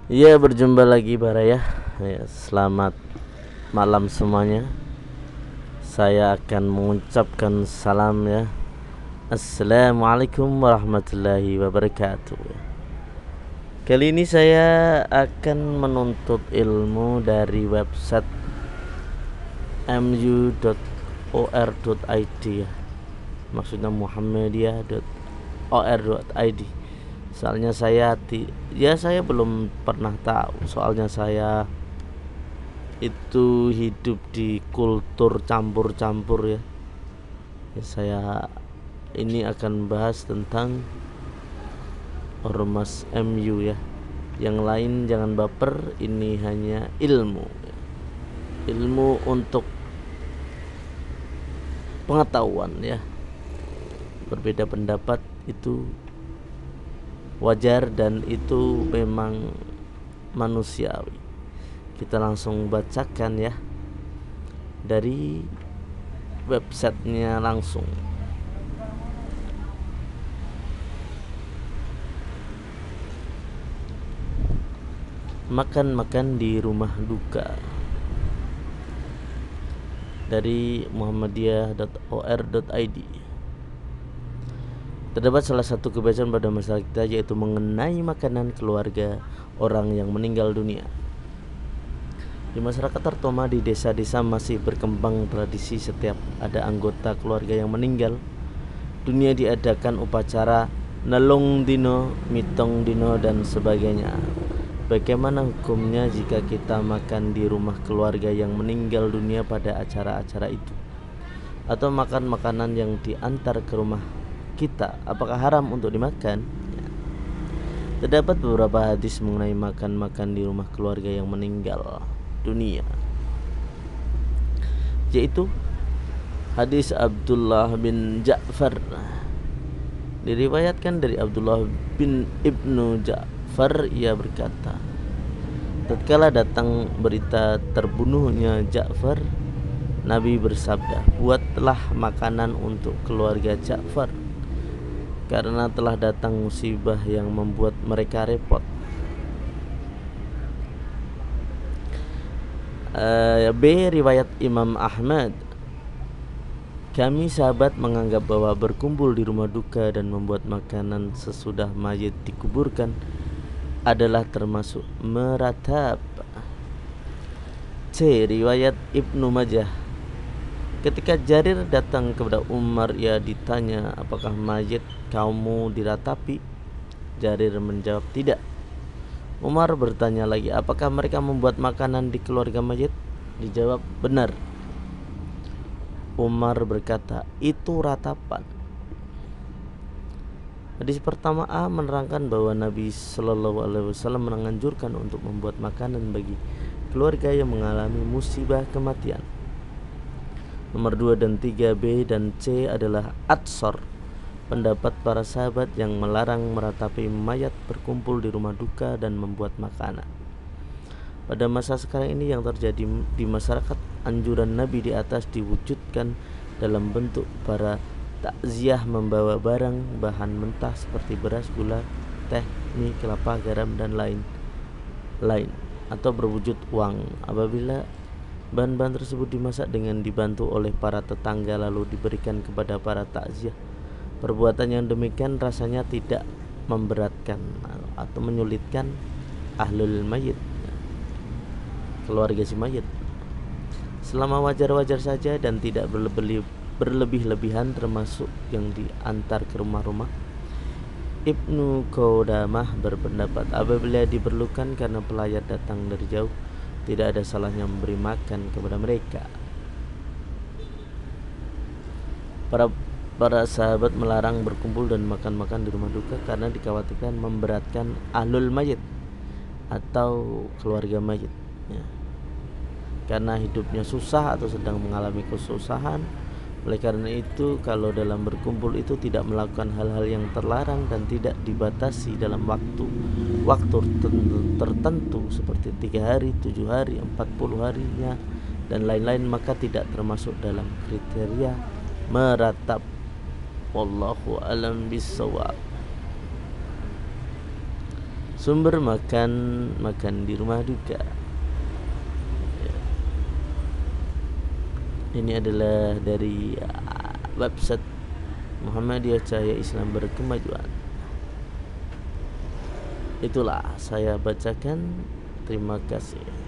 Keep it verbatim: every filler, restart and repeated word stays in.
Ya, berjumpa lagi Bara ya. Ya, selamat malam semuanya. Saya akan mengucapkan salam ya. Assalamualaikum warahmatullahi wabarakatuh. Kali ini saya akan menuntut ilmu dari website m u dot o r dot i d ya. Maksudnya muhammadiyah dot o r dot i d. Soalnya saya ti- ya saya belum pernah tahu. Soalnya saya itu hidup di kultur campur-campur ya. Ya, saya ini akan bahas tentang ormas M U ya. Yang lain jangan baper, ini hanya ilmu. Ilmu untuk pengetahuan ya. Berbeda pendapat itu wajar dan itu memang manusiawi. Kita langsung bacakan ya dari websitenya langsung. Makan-makan di rumah duka dari muhammadiyah dot o r dot i d. Terdapat salah satu kebiasaan pada masyarakat kita, yaitu mengenai makanan keluarga orang yang meninggal dunia. Di masyarakat terutama di desa-desa masih berkembang tradisi setiap ada anggota keluarga yang meninggal dunia diadakan upacara nelong dino, mitong dino dan sebagainya. Bagaimana hukumnya jika kita makan di rumah keluarga yang meninggal dunia pada acara-acara itu, atau makan makanan yang diantar ke rumah kita, apakah haram untuk dimakan? Ya. Terdapat beberapa hadis mengenai makan-makan di rumah keluarga yang meninggal dunia, yaitu hadis Abdullah bin Ja'far. Diriwayatkan dari Abdullah bin Ibnu Ja'far, ia berkata, tatkala datang berita terbunuhnya Ja'far, Nabi bersabda, buatlah makanan untuk keluarga Ja'far, karena telah datang musibah yang membuat mereka repot. uh, B. Riwayat Imam Ahmad, kami sahabat menganggap bahwa berkumpul di rumah duka dan membuat makanan sesudah mayit dikuburkan adalah termasuk meratap. C. Riwayat Ibnu Majah, ketika Jarir datang kepada Umar, ia ditanya, apakah mayit kaummu diratapi? Jarir menjawab, tidak. Umar bertanya lagi, apakah mereka membuat makanan di keluarga mayit? Dijawab, benar. Umar berkata, itu ratapan. Hadis pertama A menerangkan bahwa Nabi Shallallahu Alaihi Wasallam menganjurkan untuk membuat makanan bagi keluarga yang mengalami musibah kematian. Nomor dua dan tiga B dan C adalah atsor, pendapat para sahabat yang melarang meratapi mayat berkumpul di rumah duka dan membuat makanan. Pada masa sekarang ini yang terjadi di masyarakat, anjuran Nabi di atas diwujudkan dalam bentuk para takziah membawa barang bahan mentah seperti beras, gula, teh, mie, kelapa, garam dan lain-lain, atau berwujud uang. Apabila bahan-bahan tersebut dimasak dengan dibantu oleh para tetangga lalu diberikan kepada para takziah, perbuatan yang demikian rasanya tidak memberatkan atau menyulitkan ahlul mayit, keluarga si mayit, selama wajar-wajar saja dan tidak berlebih-lebihan, termasuk yang diantar ke rumah-rumah. Ibnu Qudamah berpendapat, apabila diperlukan karena pelayat datang dari jauh, tidak ada salahnya memberi makan kepada mereka. Para para sahabat melarang berkumpul dan makan-makan di rumah duka karena dikhawatirkan memberatkan ahlul mayit atau keluarga mayit ya, karena hidupnya susah atau sedang mengalami kesusahan. Oleh karena itu, kalau dalam berkumpul itu tidak melakukan hal-hal yang terlarang dan tidak dibatasi dalam waktu waktu tertentu seperti tiga hari, tujuh hari, empat puluh harinya dan lain-lain, maka tidak termasuk dalam kriteria meratap. Wallahu alam bisawab. sumber makan makan di rumah duka. Ini adalah dari uh, website Muhammadiyah Cahaya Islam Berkemajuan. Itulah saya bacakan. Terima kasih.